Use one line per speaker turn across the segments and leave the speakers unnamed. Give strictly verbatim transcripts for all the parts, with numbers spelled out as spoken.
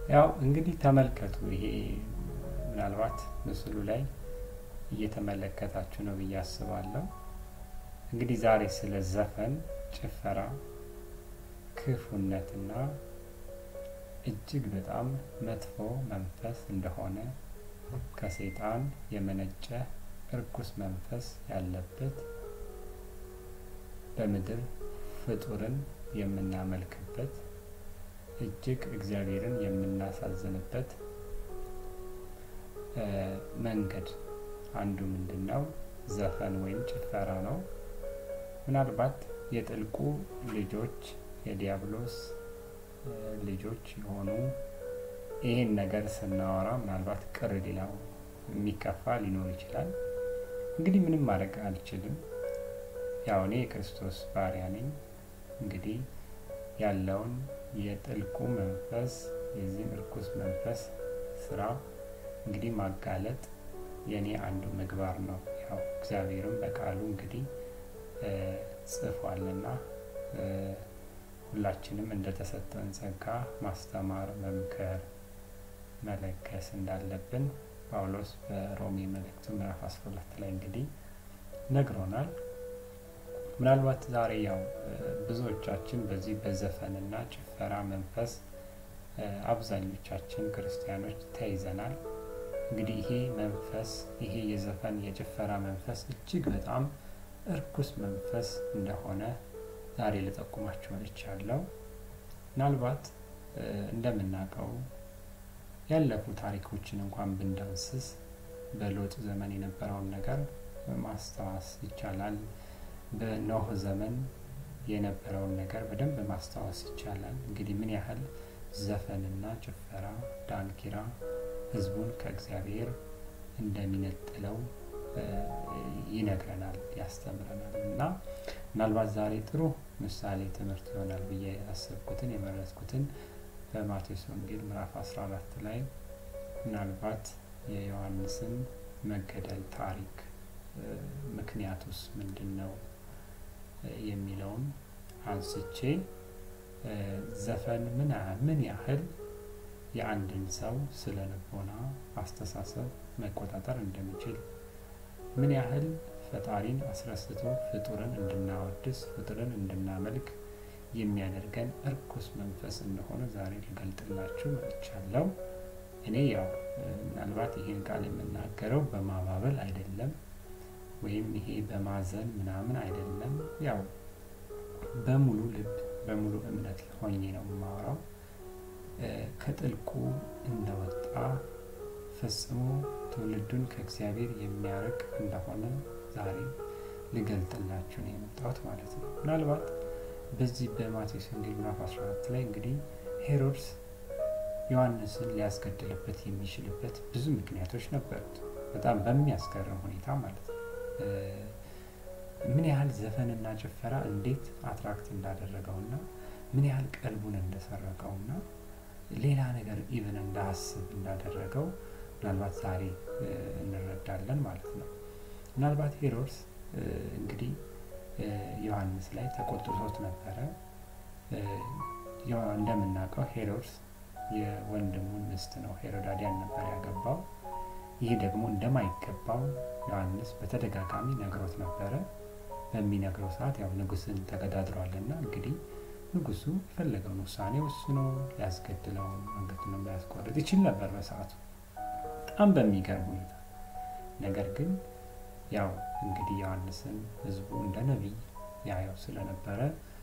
ያው እንግዲህ ተመልከቱ ይሄ ምናልባት ምስሉ ላይ እየተመለከታችሁ ነው ብዬ አስባለሁ። እንግዲህ ዛሬ ስለ ዘፈን፣ ጭፈራ፣ ክፉነትና እጅግ በጣም መጥፎ መንፈስ እንደሆነ ከሰይጣን የመነጨ እርኩስ መንፈስ ያለበት በምድር ፍጡርን የምናመልክበት እጅግ እግዚአብሔርን የምናሳዝንበት መንገድ አንዱ ምንድነው? ዘፈን ወይም ጭፈራ ነው። ምናልባት የጥልቁ ልጆች የዲያብሎስ ልጆች የሆኑ ይሄን ነገር ስናወራ ምናልባት ቅር ሊለው የሚከፋ ሊኖር ይችላል። እንግዲህ ምንም ማድረግ አልችልም። ያው እኔ የክርስቶስ ባሪያ ነኝ። እንግዲህ ያለውን የጥልቁ መንፈስ የዚህ እርኩስ መንፈስ ስራ እንግዲህ ማጋለጥ የኔ አንዱ ምግባር ነው። ያው እግዚአብሔርም በቃሉ እንግዲህ ጽፏልና ሁላችንም እንደተሰጠን ጸጋ ማስተማር፣ መምከር፣ መለገስ እንዳለብን ጳውሎስ በሮሜ መልእክቱ ምዕራፍ አስራ ሁለት ላይ እንግዲህ ነግሮናል። ምናልባት ዛሬ ያው ብዙዎቻችን በዚህ በዘፈንና ጭፈራ መንፈስ አብዛኞቻችን ክርስቲያኖች ተይዘናል። እንግዲህ ይሄ መንፈስ ይሄ የዘፈን የጭፈራ መንፈስ እጅግ በጣም እርኩስ መንፈስ እንደሆነ ዛሬ ልጠቁማችሁ ወድቻለሁ። ምናልባት እንደምናውቀው ያለፉ ታሪኮችን እንኳን ብንዳስስ በሎጥ ዘመን የነበረውን ነገር ማስታወስ ይቻላል። በኖህ ዘመን የነበረውን ነገር በደንብ ማስታወስ ይቻላል። እንግዲህ ምን ያህል ዘፈንና ጭፈራ፣ ዳንኪራ ህዝቡን ከእግዚአብሔር እንደሚነጥለው ይነግረናል፣ ያስተምረናል። እና ምናልባት ዛሬ ጥሩ ምሳሌ ትምህርት ይሆናል ብዬ ያሰብኩትን የመረጥኩትን በማቴዎስ ወንጌል ምዕራፍ አስራ አራት ላይ ምናልባት የዮሐንስን መገደል ታሪክ ምክንያቱስ ምንድነው የሚለውን አንስቼ ዘፈን ምን ምን ያህል የአንድን ሰው ስለ ልቦና አስተሳሰብ መቆጣጠር እንደሚችል፣ ምን ያህል ፈጣሪን አስረስቶ ፍጡርን እንድናወድስ ፍጡርን እንድናመልክ የሚያደርገን እርኩስ መንፈስ እንደሆነ ዛሬ ልገልጥላችሁ መጥቻለሁ። እኔ ያው ምናልባት ይሄን ቃል የምናገረው በማባበል አይደለም ወይም ይሄ በማዘን ምናምን አይደለም። ያው በሙሉ ልብ በሙሉ እምነት ሆኜ ነው የማወራው። ከጥልቁ እንደወጣ ፈጽሞ ትውልዱን ከእግዚአብሔር የሚያርቅ እንደሆነ ዛሬ ልገልጥላችሁ ነው የመጣሁት ማለት ነው። ምናልባት በዚህ በማቴዎስ ወንጌል ምዕራፍ አስራ አራት ላይ እንግዲህ ሄሮድስ ዮሐንስን ሊያስገድልበት የሚችልበት ብዙ ምክንያቶች ነበሩት፣ በጣም በሚያስገርም ሁኔታ ማለት ነው። ምን ያህል ዘፈንና ጭፈራ እንዴት አትራክት እንዳደረገውና ምን ያህል ቀልቡን እንደሰረቀውና ሌላ ነገር ኢቭን እንዳያስብ እንዳደረገው ምናልባት ዛሬ እንረዳለን ማለት ነው። ምናልባት ሄሮድስ እንግዲህ ዮሐንስ ላይ ተቆጥቶት ነበረ። እንደምናውቀው ሄሮድስ የወንድሙን ሚስት ነው ሄሮዳዲያን ነበር ያገባው። ይሄ ደግሞ እንደማይገባው ዮሐንስ በተደጋጋሚ ነግሮት ነበረ። በሚነግረው ሰዓት ያው ንጉስን ተገዳድሯልና እንግዲህ ንጉሱ የፈለገውን ውሳኔ ወስኖ ሊያስገድለው አንገቱን ሊያስቆርጥ ይችል ነበር በሰዓቱ በጣም በሚገርም ሁኔታ። ነገር ግን ያው እንግዲህ ዮሐንስን ህዝቡ እንደ ነብይ ያየው ስለነበረ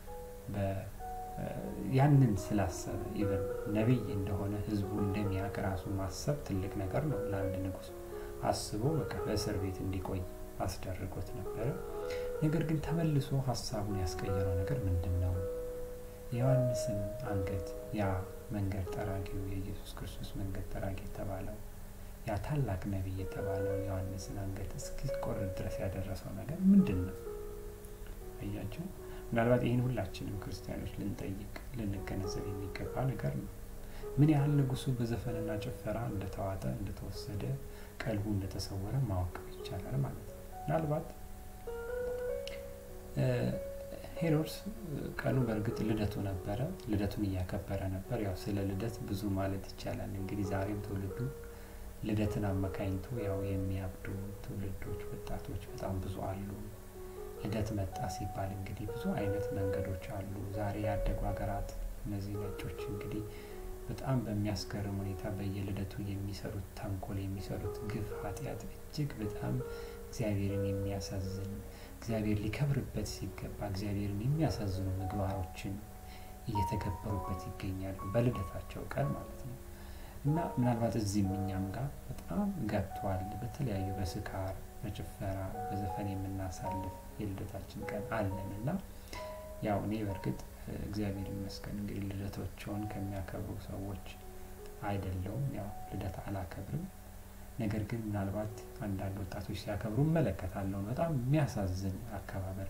ያንን ስላሰበ ኢቭን ነብይ እንደሆነ ህዝቡ እንደሚያውቅ ራሱ ማሰብ ትልቅ ነገር ነው ለአንድ ንጉስ። አስቦ በቃ በእስር ቤት እንዲቆይ አስደርጎት ነበር። ነገር ግን ተመልሶ ሐሳቡን ያስቀየረው ነገር ምንድነው? የዮሐንስን አንገት ያ መንገድ ጠራጊው የኢየሱስ ክርስቶስ መንገድ ጠራጊ የተባለው ያ ታላቅ ነብይ የተባለው ዮሐንስን አንገት እስኪቆርጥ ድረስ ያደረሰው ነገር ምንድነው? አያችሁ፣ ምናልባት ይሄን ሁላችንም ክርስቲያኖች ልንጠይቅ ልንገነዘብ የሚገባ ነገር ነው። ምን ያህል ንጉሱ በዘፈንና ጭፈራ እንደተዋጠ እንደተወሰደ ቀልቡ እንደተሰወረ ማወቅ ይቻላል ማለት ነው። ምናልባት ሄሮድስ ቀኑ በእርግጥ ልደቱ ነበረ ልደቱን እያከበረ ነበር ያው ስለ ልደት ብዙ ማለት ይቻላል እንግዲህ ዛሬም ትውልዱ ልደትን አመካኝቶ ያው የሚያብዱ ትውልዶች ወጣቶች በጣም ብዙ አሉ ልደት መጣ ሲባል እንግዲህ ብዙ አይነት መንገዶች አሉ ዛሬ ያደጉ ሀገራት እነዚህ ነጮች እንግዲህ በጣም በሚያስገርም ሁኔታ በየልደቱ የሚሰሩት ተንኮል የሚሰሩት ግፍ ኃጢአት እጅግ በጣም እግዚአብሔርን የሚያሳዝን እግዚአብሔር ሊከብርበት ሲገባ እግዚአብሔርን የሚያሳዝኑ ምግባሮችን እየተከበሩበት ይገኛሉ በልደታቸው ቀን ማለት ነው እና ምናልባት እዚህም እኛም ጋር በጣም ገብቷል በተለያዩ በስካር በጭፈራ በዘፈን የምናሳልፍ የልደታችን ቀን አለንና ያው እኔ በርግጥ እግዚአብሔር ይመስገን እንግዲህ ልደቶችን ከሚያከብሩ ሰዎች አይደለሁም ያው ልደት አላከብርም ነገር ግን ምናልባት አንዳንድ ወጣቶች ሲያከብሩ መለከታለሁ በጣም የሚያሳዝን አከባበር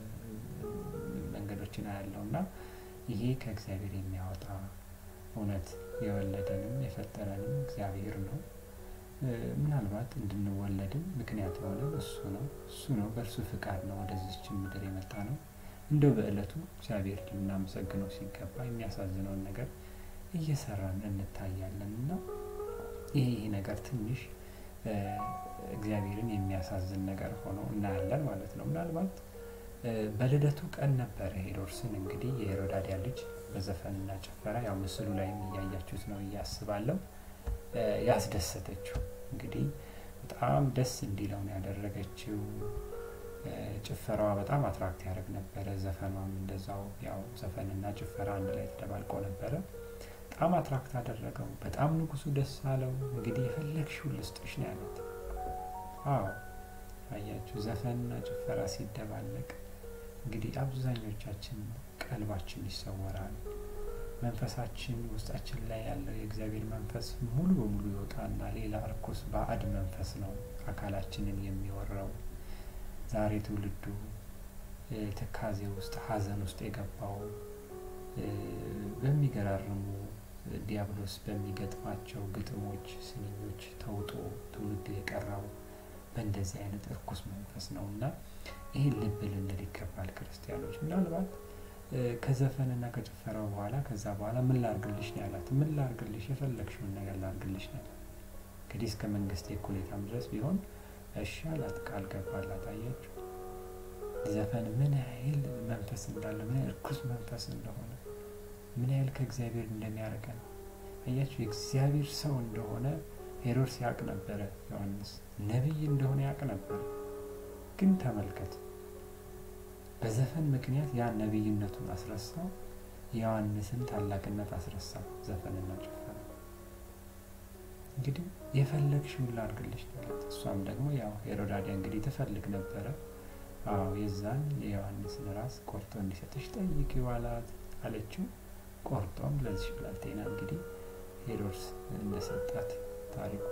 መንገዶችን አያለውና ይሄ ከእግዚአብሔር የሚያወጣ እውነት የወለደንም የፈጠረንም እግዚአብሔር ነው ምናልባት እንድንወለድም ምክንያት የሆነው እሱ ነው እሱ ነው በእርሱ ፍቃድ ነው ወደዚች ምድር የመጣ ነው እንደው በእለቱ እግዚአብሔር ልናመሰግነው ሲገባ የሚያሳዝነውን ነገር እየሰራን እንታያለንና ይሄ ነገር ትንሽ እግዚአብሔርን የሚያሳዝን ነገር ሆኖ እናያለን ማለት ነው ምናልባት በልደቱ ቀን ነበር ሄሮድስን እንግዲህ የሄሮዳዲያ ልጅ በዘፈንና ጭፈራ ያው ምስሉ ላይ ያያችሁት ነው ያስባለው ያስደሰተችው እንግዲህ በጣም ደስ እንዲለው ነው ያደረገችው ጭፈራዋ በጣም አትራክት ያደርግ ነበር ዘፈኗም እንደዛው ያው ዘፈንና ጭፈራ አንድ ላይ ተደባልቆ ነበር በጣም አትራክት አደረገው በጣም ንጉሱ ደስ አለው እንግዲህ የፈለግሽው ልስጥሽ ነው ያለው አዎ አያችሁ ዘፈንና ጭፈራ ሲደባለቅ እንግዲህ አብዛኞቻችን ቀልባችን ይሰወራል መንፈሳችን ውስጣችን ላይ ያለው የእግዚአብሔር መንፈስ ሙሉ በሙሉ ይወጣና ሌላ እርኩስ ባዕድ መንፈስ ነው አካላችንን የሚወራው ዛሬ ትውልዱ ተካዜ ውስጥ ሐዘን ውስጥ የገባው በሚገራርሙ ዲያብሎስ በሚገጥማቸው ግጥሞች ስንኞች ተውጦ ትውልድ የቀራው በእንደዚህ አይነት እርኩስ መንፈስ ነውና ይሄ ልብ ልንል ይገባል ክርስቲያኖች ምናልባት ከዘፈንና ከጭፈራው በኋላ ከዛ በኋላ ምን ላርግልሽ ነው ያላት ምን ላርግልሽ የፈለግሽውን ነገር ላርግልሽ ነው እንግዲህ እስከ መንግስት የኩሌታም ድረስ ቢሆን እሺ አላት ቃል ገባላት አያችሁ ዘፈን ምን ያህል መንፈስ እንዳለው ምን እርኩስ መንፈስ እንደሆነ ምን ያህል ከእግዚአብሔር እንደሚያርቀን አያችሁ የእግዚአብሔር ሰው እንደሆነ ሄሮድስ ያውቅ ነበር ዮሐንስ ነብይ እንደሆነ ያውቅ ነበር ግን ተመልከት በዘፈን ምክንያት ያ ነብይነቱን አስረሳው ዮሐንስን ታላቅነት አስረሳው ዘፈንና ጭፈራ እንግዲህ የፈለግሽውን ላርግልሽ ማለት እሷም ደግሞ ያው ሄሮዳዲያ እንግዲህ ተፈልግ ነበር አው የዛን የዮሐንስን ራስ ቆርጦ እንዲሰጥሽ ጠይቂው አላት አለችው ቆርጦም ለዚህ ብላቴና እንግዲህ ሄሮድስ እንደሰጣት ታሪኩ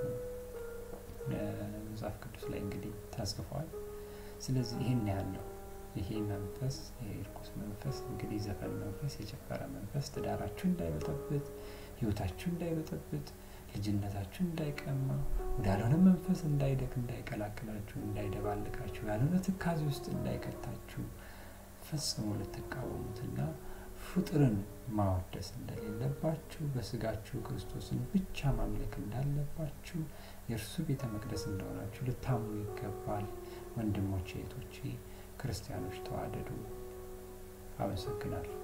መጽሐፍ ቅዱስ ላይ እንግዲህ ተጽፏል ስለዚህ ይሄን ያለው ይሄ መንፈስ የርኩስ መንፈስ እንግዲህ ዘፈን መንፈስ የጭፈራ መንፈስ ትዳራችሁ እንዳይበጠብጥ ህይወታችሁ እንዳይበጠብጥ ልጅነታችሁ እንዳይቀማ ወዳልሆነ መንፈስ እንዳይደክ እንዳይቀላቅላችሁ እንዳይደባልቃችሁ ያልሆነ ትካዜ ውስጥ እንዳይከታችሁ ፈጽሞ ልትቃወሙትና ፍጥርን ማወደስ እንደሌለባችሁ በስጋችሁ ክርስቶስን ብቻ ማምለክ እንዳለባችሁ የእርሱ ቤተ መቅደስ እንደሆናችሁ ልታምኑ ይገባል ወንድሞቼ እህቶቼ ክርስቲያኖች ተዋደዱ አመሰግናለሁ